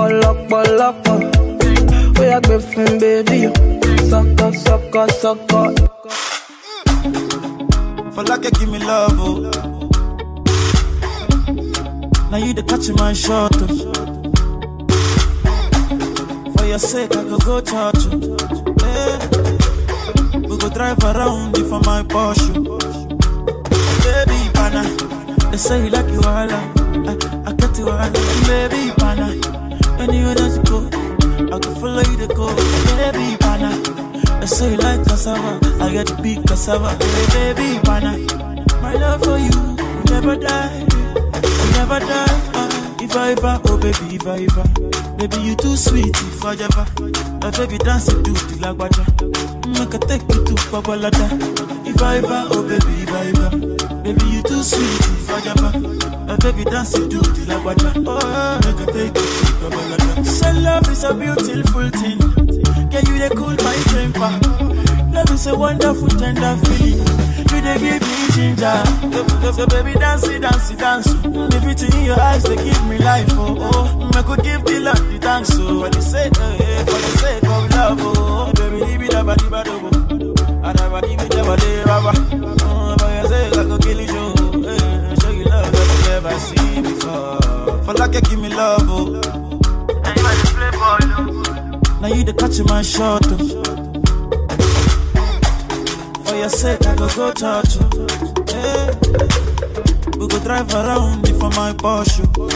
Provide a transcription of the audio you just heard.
lock. We are griffin, baby. Sucker. For like you give me love, oh. Now you the catch my shot, oh. For your sake, I go touch you. Yeah. We go drive around you for my Porsche. Baby, pana, they say you like you all. I get you all. Baby, pana, anywhere that you go, I can follow you to go. Baby, pana, they say you like cassava, I get the big cassava. Baby, pana, my love for you will never die. If I ever, oh baby, if I ever. Baby, you too sweet, if I ever. My baby dance to the lagwaja. Make a take you to Babalada. If I ever, oh baby, if I ever. Baby, you too sweet, if I ever. My baby dance to the lagwaja. Oh, make a take you to Babalada. So love is a beautiful thing. Can you they cool my temper? Love is a wonderful, tender feeling. You they give me ginger. So baby, dance. Everything in your eyes, they give me life, oh. I could give the love the thanks, so for the sake of love, oh. Baby, leave it up, I never give it up, for your sake, I could kill you, show you love that you never seen before. For like you give me love, oh. Now you are the playboy, no. Now you the catch my shot, oh. For your sake, I go touch you. Yeah. We go drive around for my Porsche.